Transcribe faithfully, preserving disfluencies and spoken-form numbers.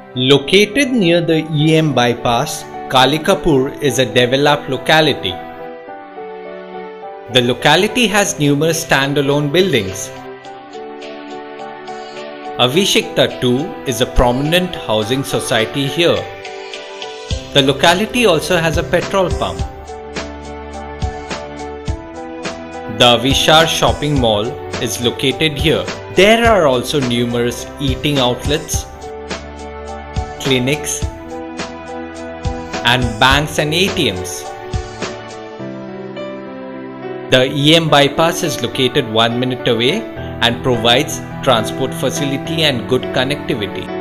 Located near the E M bypass, Kalikapur is a developed locality. The locality has numerous standalone buildings. Avishikta too is a prominent housing society here. The locality also has a petrol pump. The Avishar shopping mall is located here. There are also numerous eating outlets, clinics, and banks and A T Ms. The E M bypass is located one minute away and provides transport facility and good connectivity.